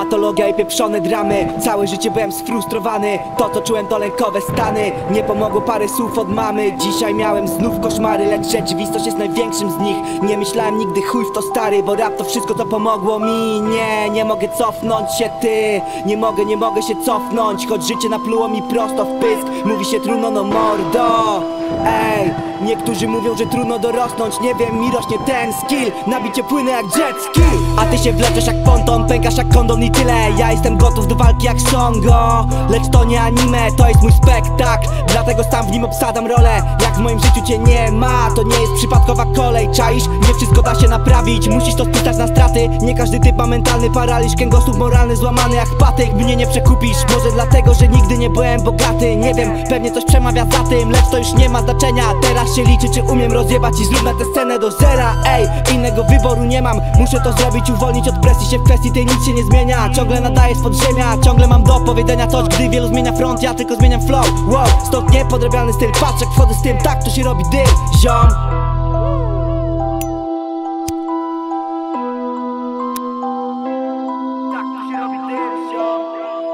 patologia i pieprzone dramy. Całe życie byłem sfrustrowany, to co czułem to lękowe stany. Nie pomogło parę słów od mamy. Dzisiaj miałem znów koszmary, lecz rzeczywistość jest największym z nich. Nie myślałem nigdy chuj w to stary, bo rap to wszystko co pomogło mi. Nie mogę cofnąć się ty. Nie mogę się cofnąć, choć życie napluło mi prosto w pysk. Mówi się trudno, no mordo. Ej, niektórzy mówią, że trudno dorosnąć. Nie wiem, mi rośnie ten skill. Nabicie płynę jak jet ski. A ty się wleczesz jak ponton, pękasz jak kondon i tyle. Ja jestem gotów do walki jak Songo. Lecz to nie anime, to jest mój spektakl. Dlatego sam w nim obsadzam rolę. Jak w moim życiu cię nie ma, to nie jest przypadkowa kolej. Czaisz? Nie wszystko da się naprawić. Musisz to spisać na straty. Nie każdy typ ma mentalny paraliż. Kręgosłup moralny złamany jak patyk. Mnie nie przekupisz, może dlatego, że nigdy nie byłem bogaty. Nie wiem, pewnie coś przemawia za tym, lecz to już nie ma znaczenia. Teraz się liczy, czy umiem rozjebać i zrównać tę scenę do zera. Ej, innego wyboru nie mam. Muszę to zrobić, uwolnić od presji się w kwestii tej nic się nie zmienia. Ciągle nadaję z podziemia, ciągle mam do powiedzenia coś. Gdy wielu zmienia front, ja tylko zmieniam flow. Wow, stąd niepodrabialny styl. Patrz jak wchodzę z tym, tak to się robi dym, ziom. Tak to się robi dym, ziom.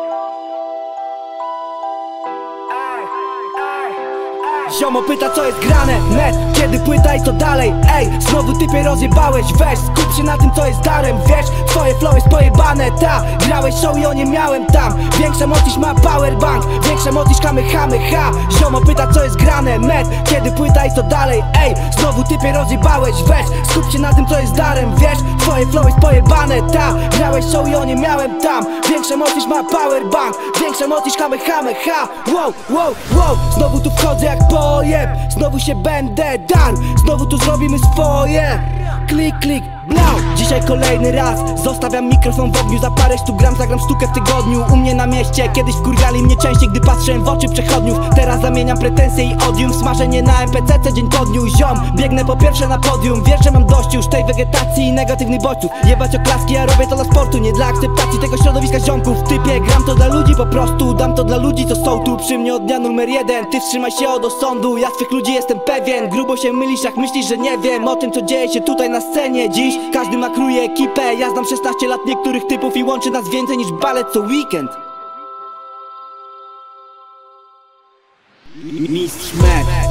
Ziomo pyta co jest grane, net, kiedy płyta i co dalej. Ej, znowu typie rozjebałeś, weź skup się na tym co jest darem. Wiesz, twoje flow jest pojebane, ta. Grałeś show i o nie miałem tam. Większa moc niż ma powerbank, większa moc niż kamehameha. Ziomo pyta co jest grane, net, kiedy płyta i co dalej. Ej, znowu typie rozjebałeś, weź skup się na tym co jest darem. Wiesz, twoje flow jest pojebane, ta. Grałeś show i o nie miałem tam. Większa moc niż ma powerbank, większa moc niż kamehameha. Wow, znowu tu wchodzę jak pojeb. Znowu się będę darł, znowu tu zrobimy swoje. Klik, klik, blau. Dzisiaj kolejny raz zostawiam mikrofon w ogniu. Za parę sztuk gram, zagram sztukę w tygodniu. U mnie na mieście kiedyś wkurwiali mnie częściej, gdy patrzyłem w oczy przechodniów. Teraz zamieniam pretensje i odium. Smażenie na MPC dzień po dniu, ziom. Biegnę po pierwsze na podium. Wiesz, że mam dość już tej wegetacji i negatywnych bodźców. Jebać oklaski, ja robię to dla sportu, nie dla akceptacji tego środowiska ziomków. W typie gram to dla ludzi po prostu. Dam to dla ludzi co są tu przy mnie od dnia numer 1. Ty wstrzymaj się od osądu, ja swych ludzi jestem pewien. Grubo się mylisz jak myślisz, że nie wiem o tym co dzieje się tutaj na scenie dziś. Każdy ma kruje ekipę, ja znam 16 lat niektórych typów i łączy nas więcej niż balet co weekend. Mistrz Med.